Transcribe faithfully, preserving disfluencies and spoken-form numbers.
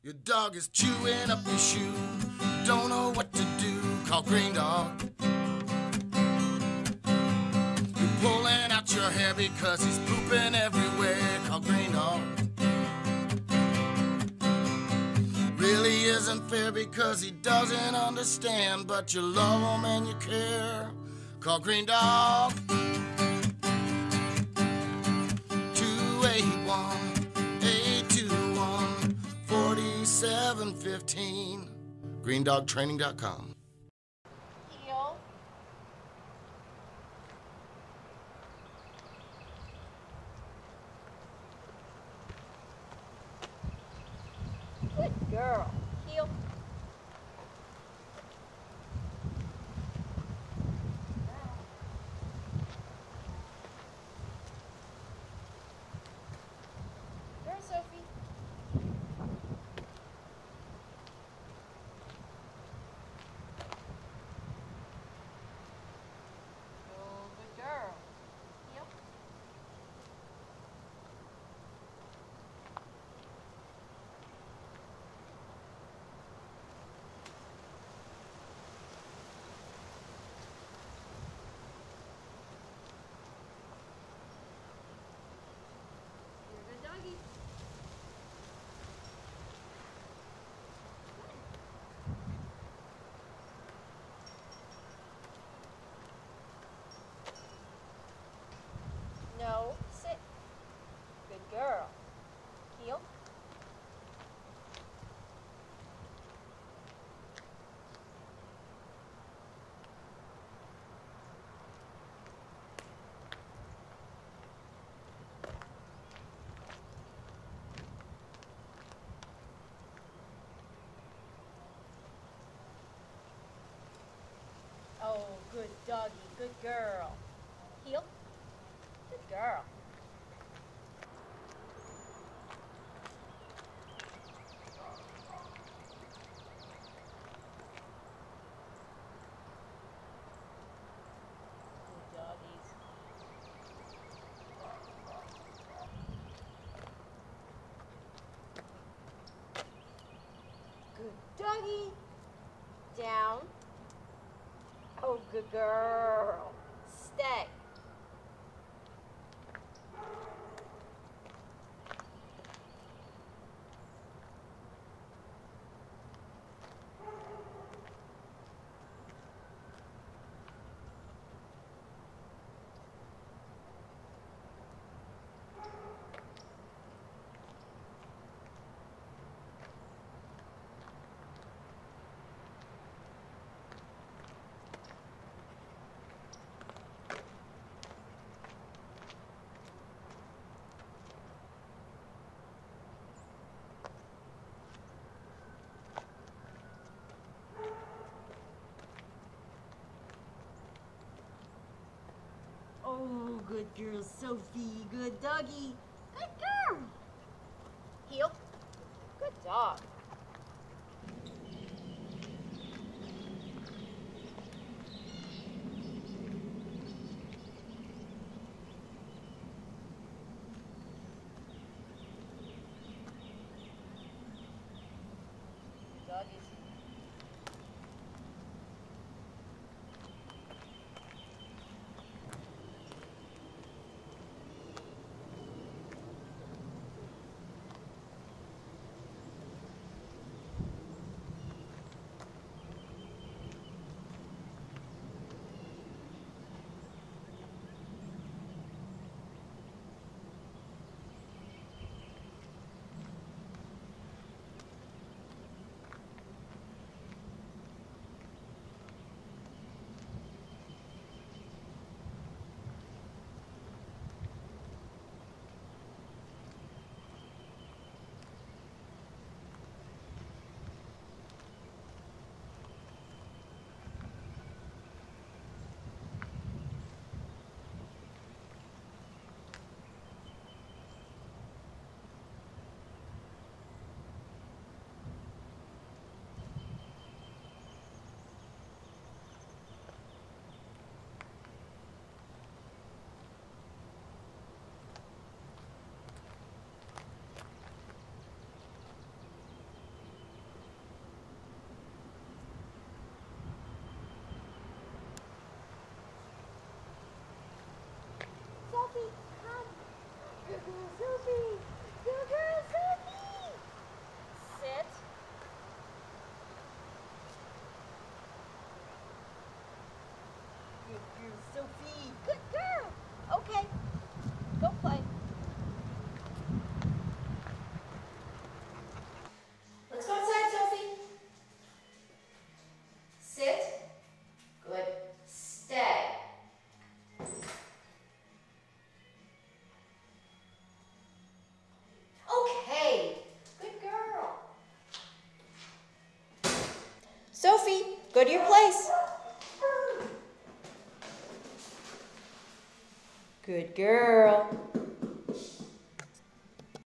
Your dog is chewing up your shoe. Don't know what to do. Call Green Dog. You're pulling out your hair because he's pooping everywhere. Call Green Dog. Really isn't fair because he doesn't understand, but you love him and you care. Call Green Dog. two eight one, eight two one, four seven one five. green dog training dot com. Heel. Good girl. Heel. There, Sophie. Oh, good girl. Heel. You're a good doggy. No, sit. Good girl. Heel. Oh, good doggy. Good girl. Heel. Good girl. Good doggies. Good doggy. Down. Oh, good girl. Stay. Oh, good girl, Sophie. Good doggy. Good girl. Heel. Good dog. Doggies. girl, Sophie. Good girl, Sophie. Sit. Good girl, Sophie. Good girl. Okay. Go play. Let's go outside, Sophie. Sit. Good. Stay. Okay. Good girl. Sophie, go to your place. Good girl.